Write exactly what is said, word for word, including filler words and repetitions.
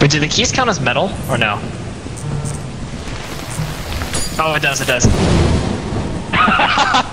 Wait, do the keys count as metal or no? Oh, it does. It does.